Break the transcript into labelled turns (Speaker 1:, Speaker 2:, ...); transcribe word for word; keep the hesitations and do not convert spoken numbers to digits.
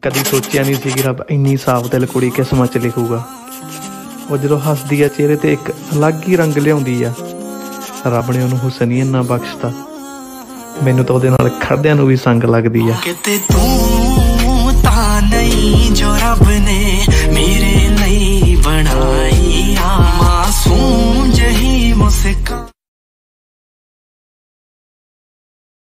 Speaker 1: कदी सोचिया नहीं सी कि रब इन्नी साफ दिल कुड़ी किस्मत च लिखूगा। वो जो हसदी है चेहरे ते एक अलग ही रंग लियाउंदी आ। रब ने उन्होंने हुसन ही इन्ना बख्शता, मैनू तो उहदे नाल खड़दियां नूं भी संग लगदी आ।
Speaker 2: किते तू तां नहीं जो रब ने मेरे लिए बनाई।